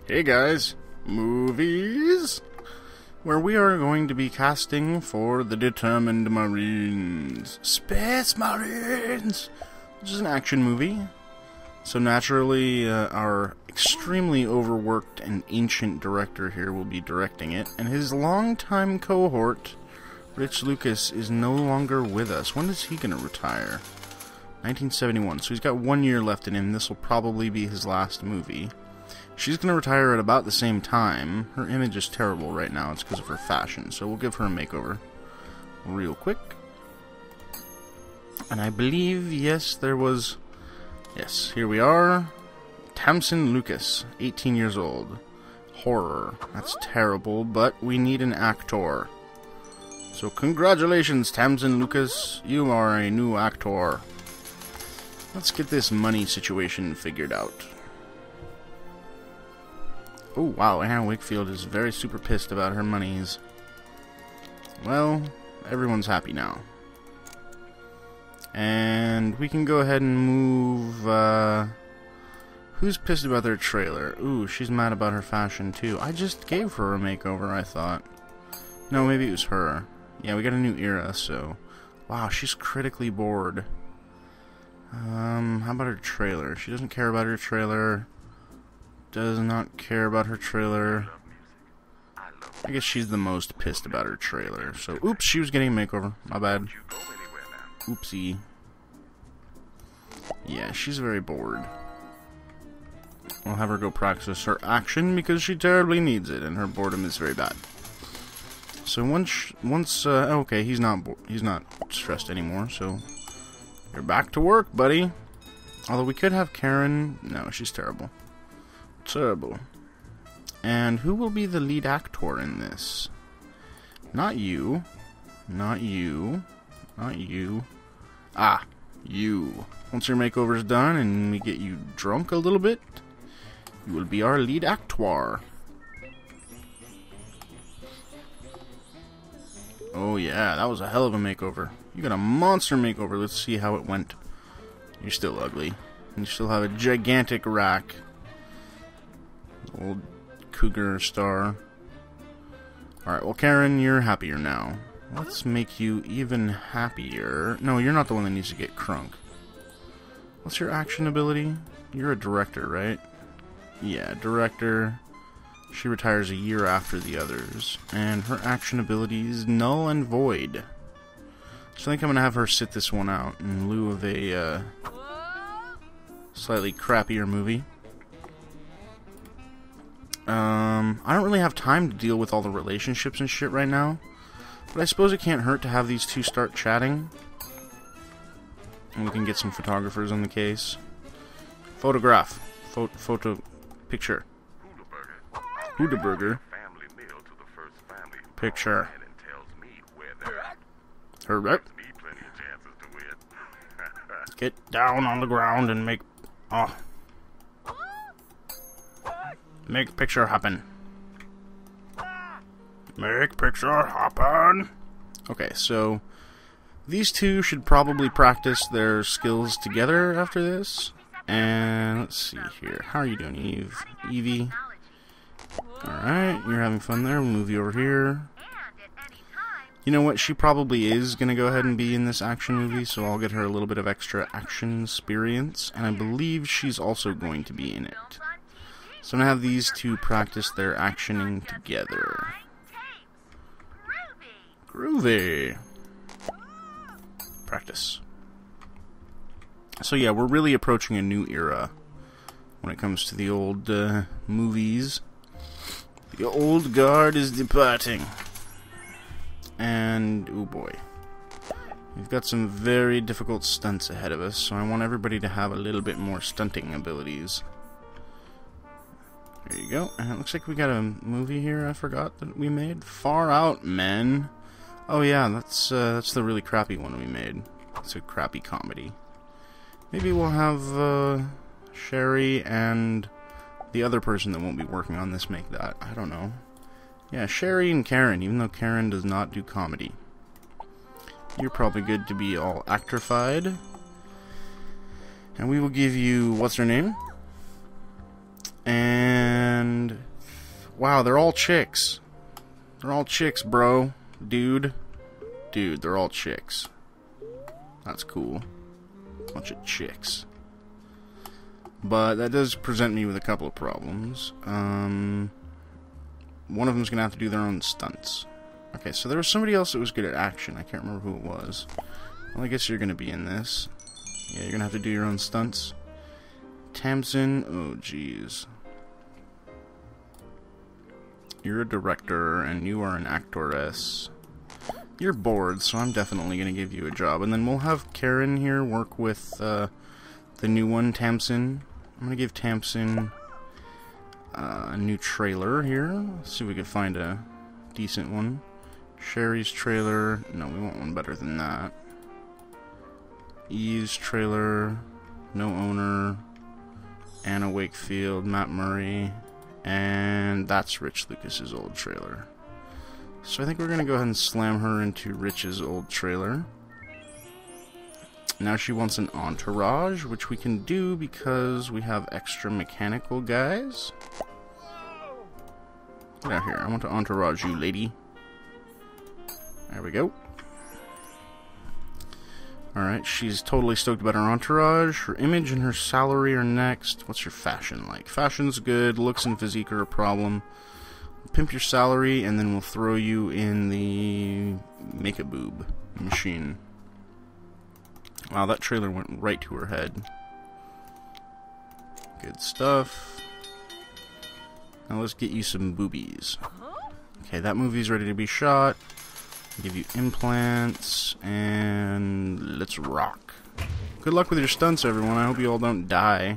Hey guys, movies, where we are going to be casting for the Determined Marines, Space Marines, which is an action movie. So naturally, our extremely overworked and ancient director here will be directing it, and his longtime cohort, Rich Lucas, is no longer with us. When is he going to retire? 1971, so he's got 1 year left in him. This will probably be his last movie. She's going to retire at about the same time. Her image is terrible right now. It's because of her fashion. So we'll give her a makeover real quick. And I believe, yes, there was... Yes, here we are. Tamsin Lucas, 18 years old. Horror. That's terrible, but we need an actor. So congratulations, Tamsin Lucas. You are a new actor. Let's get this money situation figured out. Oh, wow, Anna Wakefield is very super pissed about her monies. Well, everyone's happy now. And we can go ahead and move, who's pissed about their trailer? Ooh, she's mad about her fashion, too. I just gave her a makeover, I thought. No, maybe it was her. Yeah, we got a new era, so... Wow, she's critically bored. How about her trailer? She doesn't care about her trailer. Does not care about her trailer. I guess she's the most pissed about her trailer. So, oops, she was getting a makeover. My bad. Oopsie. Yeah, she's very bored. I'll have her go practice her action because she terribly needs it, and her boredom is very bad. So okay, he's not stressed anymore. So you're back to work, buddy. Although we could have Karen. No, she's terrible. Terrible. And who will be the lead actor in this? Not you. Not you. Not you. Ah, you. Once your makeover's done and we get you drunk a little bit, you will be our lead actor. Oh yeah, that was a hell of a makeover. You got a monster makeover. Let's see how it went. You're still ugly. You still have a gigantic rack. Old cougar star. Alright, well, Karen, you're happier now. Let's make you even happier. No, you're not the one that needs to get crunk. What's your action ability? You're a director, right? Yeah, director. She retires a year after the others. And her action ability is null and void. So I think I'm going to have her sit this one out in lieu of a slightly crappier movie. I don't really have time to deal with all the relationships and shit right now. But I suppose it can't hurt to have these two start chatting. And we can get some photographers on the case. Photograph. Picture. Hudaburger. Picture. Herbert. Get down on the ground and make... Oh. Make picture happen. Make picture happen. Okay, so these two should probably practice their skills together after this. And let's see here. How are you doing, Eve? Evie? Alright, you're having fun there. We'll move you over here. You know what? She probably is going to go ahead and be in this action movie, so I'll get her a little bit of extra action experience. And I believe she's also going to be in it. So I'm going to have these two practice their actioning together. Groovy. Practice. So yeah, we're really approaching a new era when it comes to the old movies. The old guard is departing. And, oh boy. We've got some very difficult stunts ahead of us, so I want everybody to have a little bit more stunting abilities. There you go. And it looks like we got a movie here I forgot that we made. Far Out Men. Oh yeah, that's the really crappy one we made. It's a crappy comedy. Maybe we'll have Sherry and the other person that won't be working on this make that. I don't know. Yeah, Sherry and Karen, even though Karen does not do comedy. You're probably good to be all actorified. And we will give you, what's her name? And Wow, they're all chicks. They're all chicks, bro. Dude, they're all chicks. That's cool. Bunch of chicks. But that does present me with a couple of problems. One of them's gonna have to do their own stunts. Okay, so there was somebody else that was good at action. I can't remember who it was. Well, I guess you're gonna be in this. Yeah, you're gonna have to do your own stunts. Tamsin, oh jeez. You're a director, and you are an actress. You're bored, so I'm definitely gonna give you a job. And then we'll have Karen here work with the new one, Tamsin. I'm gonna give Tamsin a new trailer here. Let's see if we can find a decent one. Sherry's trailer. No, we want one better than that. Eve's trailer. No owner. Anna Wakefield. Matt Murray. And that's Rich Lucas's old trailer. So I think we're gonna go ahead and slam her into Rich's old trailer. Now she wants an entourage, which we can do because we have extra mechanical guys. Get out here. I want to entourage you, lady. There we go. Alright, she's totally stoked about her entourage. Her image and her salary are next. What's your fashion like? Fashion's good. Looks and physique are a problem. Pimp your salary, and then we'll throw you in the make-a-boob machine. Wow, that trailer went right to her head. Good stuff. Now let's get you some boobies. Okay, that movie's ready to be shot. Give you implants, and let's rock. Good luck with your stunts, everyone. I hope you all don't die.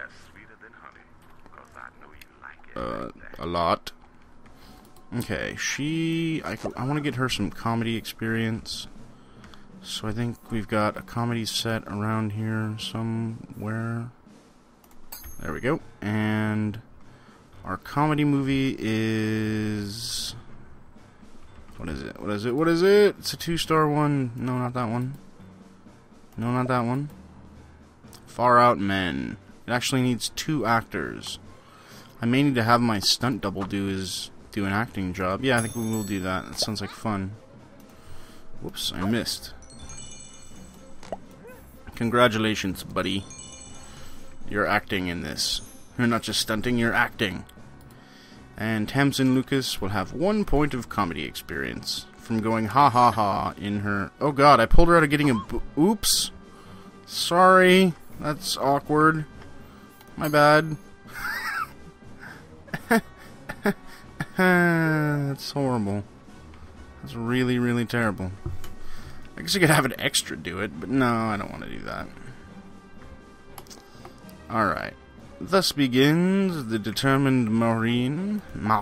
A lot. Okay, I want to get her some comedy experience. So I think we've got a comedy set around here somewhere. There we go. And our comedy movie is... What is it? What is it? What is it? It's a 2-star one. No, not that one. No, not that one. Far Out Men. It actually needs 2 actors. I may need to have my stunt double do an acting job. Yeah, I think we will do that. That sounds like fun. Whoops, I missed. Congratulations, buddy. You're acting in this. You're not just stunting, you're acting. And Tamsin Lucas will have 1 point of comedy experience from going ha ha ha in her... Oh god, I pulled her out of getting a... Oops. Sorry. That's awkward. My bad. That's horrible. That's really, really terrible. I guess you could have an extra do it, but no, I don't want to do that. Alright. Thus begins the determined Maureen.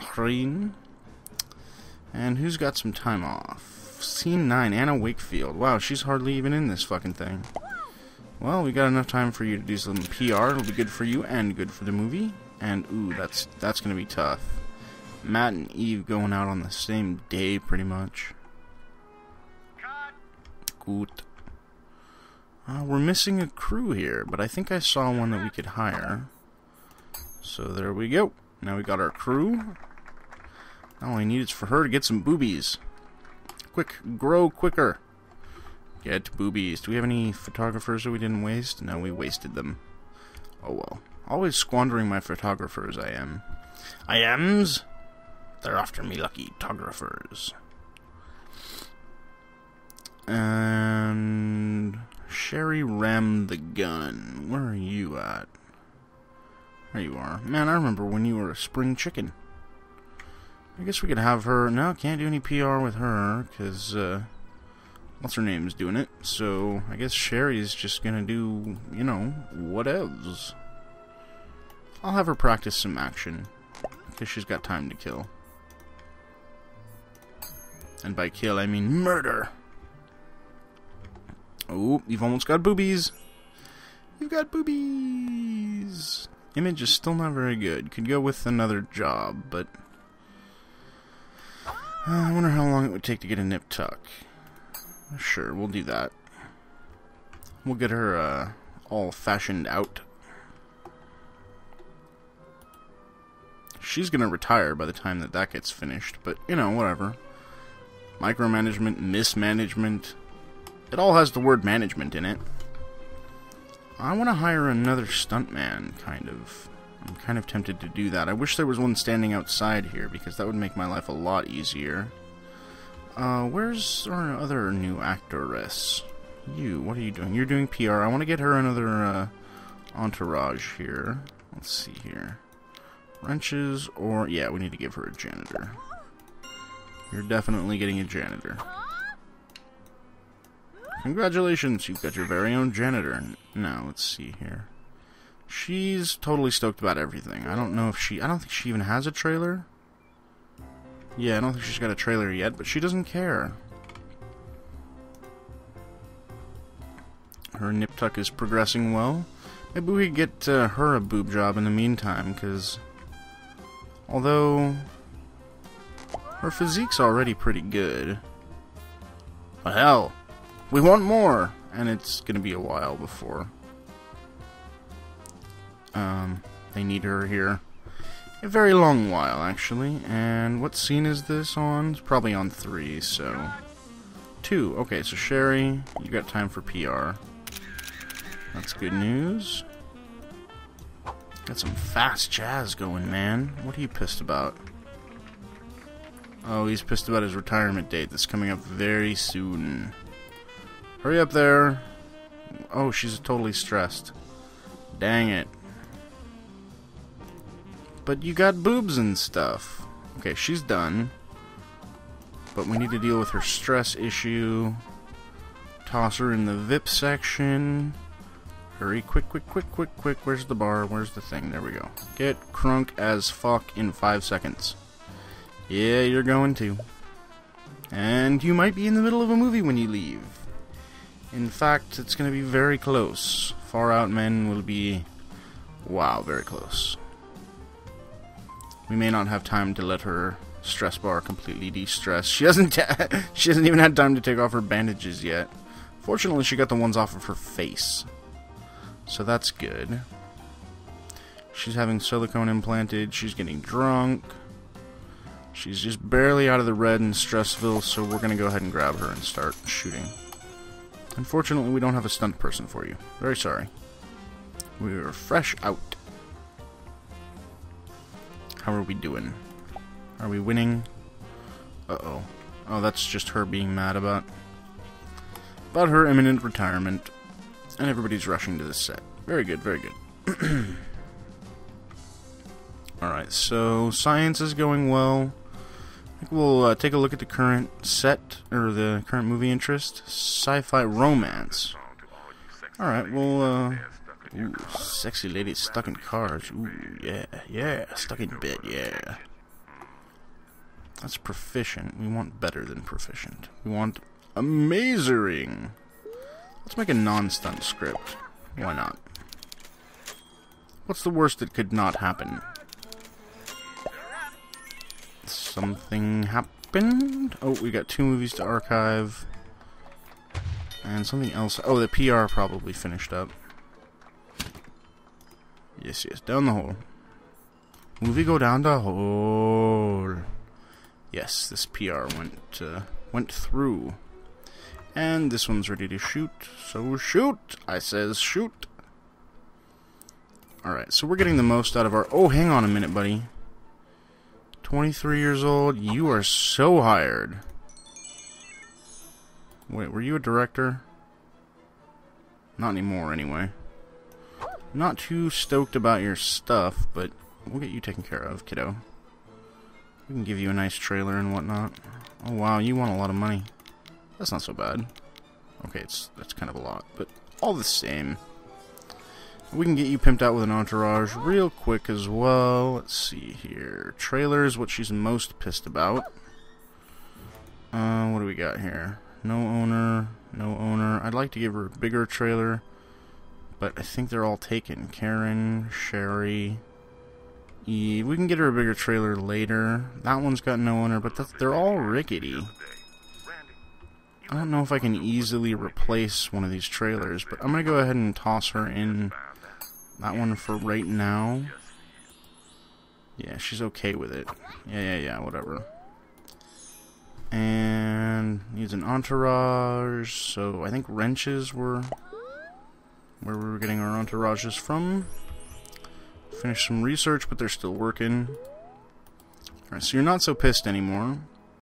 And who's got some time off? Scene 9, Anna Wakefield. Wow, she's hardly even in this fucking thing. Well, we got enough time for you to do some PR. It'll be good for you and good for the movie. And, ooh, that's gonna be tough. Matt and Eve going out on the same day, pretty much. Good. We're missing a crew here, but I think I saw one that we could hire. So there we go. Now we got our crew. All I need is for her to get some boobies. Quick, grow quicker. Get boobies. Do we have any photographers that we didn't waste? No, we wasted them. Oh well. Always squandering my photographers, I am. I ams? They're after me lucky photographers. And... Sherry rammed the gun. Where are you at? There you are. Man, I remember when you were a spring chicken. I guess we could have her... No, can't do any PR with her, because, what's her name's doing it. So, I guess Sherry's just gonna do, you know, whatevs. I'll have her practice some action, because she's got time to kill. And by kill, I mean murder. Oh, you've almost got boobies. You've got boobies. Image is still not very good. Could go with another job, but... I wonder how long it would take to get a nip tuck. Sure, we'll do that. We'll get her, all fashioned out. She's gonna retire by the time that gets finished, but, you know, whatever. Micromanagement, mismanagement. It all has the word management in it. I want to hire another stuntman, kind of. I'm kind of tempted to do that. I wish there was one standing outside here, because that would make my life a lot easier. Where's our other new actress? You, what are you doing? You're doing PR. I want to get her another, entourage here. Let's see here. Wrenches, or... yeah, we need to give her a janitor. You're definitely getting a janitor. Congratulations, you've got your very own janitor. Now, let's see here. She's totally stoked about everything. I don't think she even has a trailer. Yeah, I don't think she's got a trailer yet, but she doesn't care. Her nip tuck is progressing well. Maybe we could get her a boob job in the meantime, because although her physique's already pretty good. But hell, we want more! And it's gonna be a while before they need her here. A very long while, actually. And what scene is this on? It's probably on 3, so... 2. Okay, so Sherry, you got time for PR. That's good news. Got some fast jazz going, man. What are you pissed about? Oh, he's pissed about his retirement date that's coming up very soon. Hurry up there. Oh, she's totally stressed. Dang it. But you got boobs and stuff. Okay, she's done. But we need to deal with her stress issue. Toss her in the VIP section. Hurry, quick, quick, quick, quick, quick. Where's the bar? Where's the thing? There we go. Get crunk as fuck in 5 seconds. Yeah, you're going to. And you might be in the middle of a movie when you leave. In fact, it's going to be very close. Far Out Men will be... wow, very close. We may not have time to let her stress bar completely de-stress. She hasn't even had time to take off her bandages yet. Fortunately, she got the ones off of her face. So that's good. She's having silicone implanted. She's getting drunk. She's just barely out of the red in Stressville, so we're going to go ahead and grab her and start shooting. Unfortunately, we don't have a stunt person for you. Very sorry. We're fresh out. How are we doing? Are we winning? Uh-oh. Oh, that's just her being mad about her imminent retirement. And everybody's rushing to this set. Very good, very good. Alright, so science is going well. I think we'll take a look at the current set, or the current movie interest. Sci-fi romance. Alright, well, ooh, sexy ladies stuck in cars. Ooh, yeah, yeah, stuck in bed, yeah. That's proficient. We want better than proficient. We want amazing. Let's make a non-stunt script. Why not? What's the worst that could not happen? Something happened? Oh, we got 2 movies to archive. And something else. Oh, the PR probably finished up. Yes, yes, down the hole. Movie go down the hole. Yes, this PR went through. And this one's ready to shoot. So shoot! I says shoot. Alright, so we're getting the most out of our... oh, hang on a minute, buddy. 23 years old. You are so hired. Wait, were you a director? Not anymore, anyway. Not too stoked about your stuff, but we'll get you taken care of, kiddo. We can give you a nice trailer and whatnot. Oh, wow, you want a lot of money. That's not so bad. Okay, that's kind of a lot, but all the same. We can get you pimped out with an entourage real quick as well. Let's see here. Trailers, what she's most pissed about. What do we got here? No owner, no owner. I'd like to give her a bigger trailer, but I think they're all taken. Karen, Sherry, Eve. We can get her a bigger trailer later. That one's got no owner, but they're all rickety. I don't know if I can easily replace one of these trailers, but I'm going to go ahead and toss her in that one for right now. Yeah, she's okay with it. Yeah, whatever. And needs an entourage, so I think wrenches were where we were getting our entourages from. Finish some research, but they're still working. Alright, so you're not so pissed anymore.